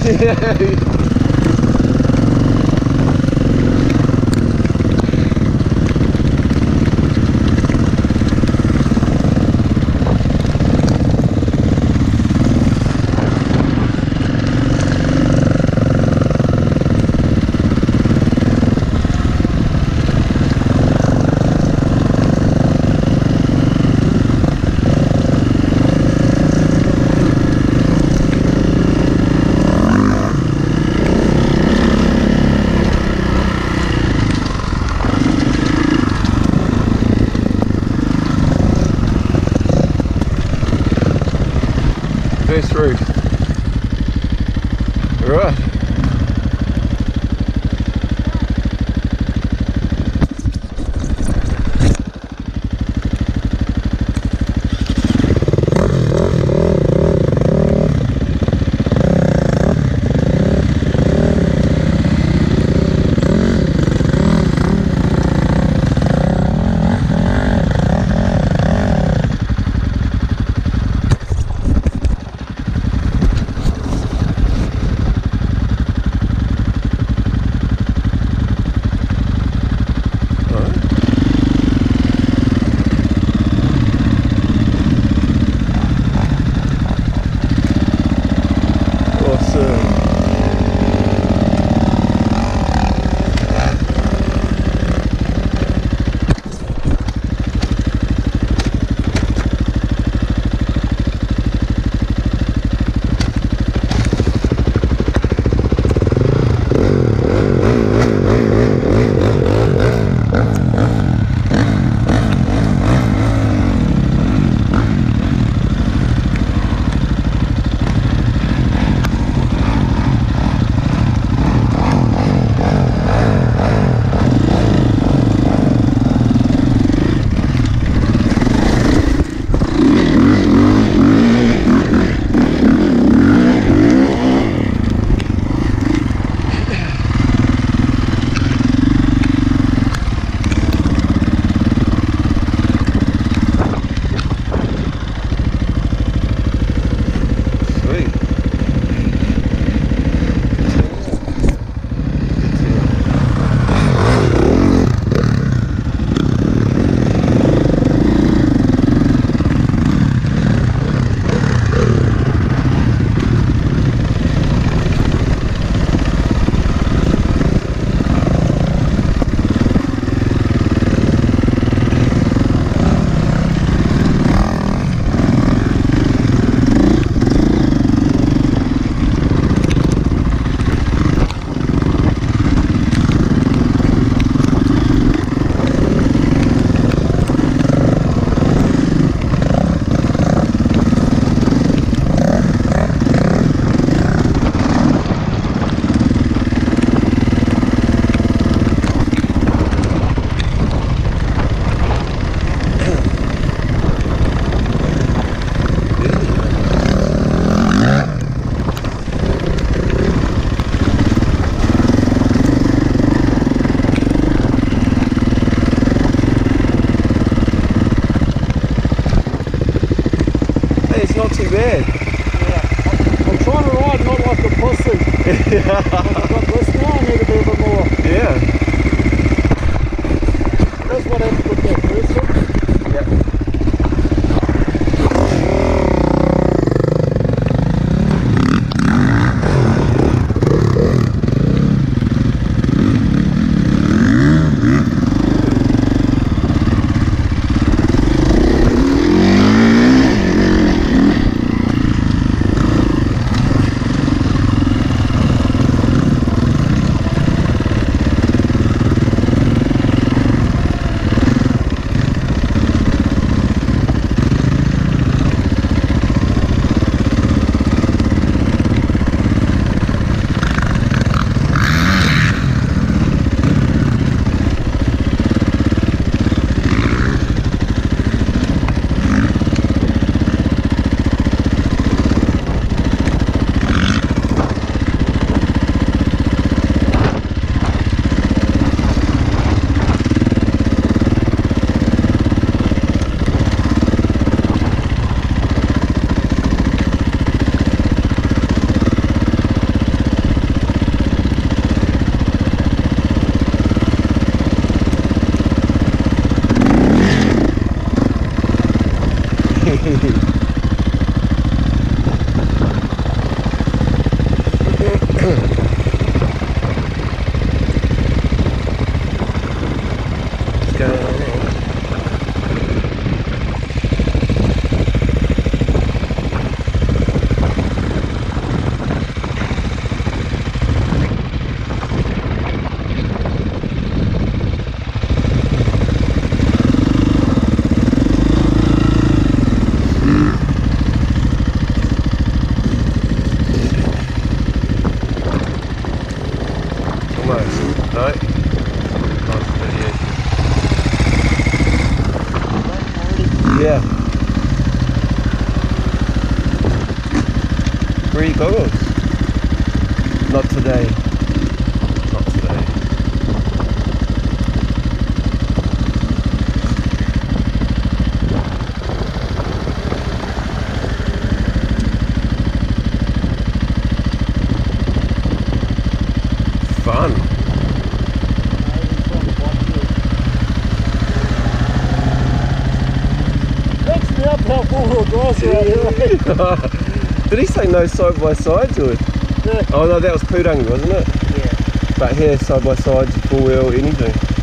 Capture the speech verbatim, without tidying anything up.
Yeah. Best route. Right. Not too bad. Yeah. I'm trying to ride not like a pussy. Yeah. I've got this now, I need to be a bit more. Yeah. That's what happens with that person. Yeah. Where are your goggles? Not today. Not today. Fun. That's me up how four-wheel drives around here. Did he say no side by sides or? Yeah. Oh no, that was Poodangi, wasn't it? Yeah. But here, side by sides, four wheel, anything.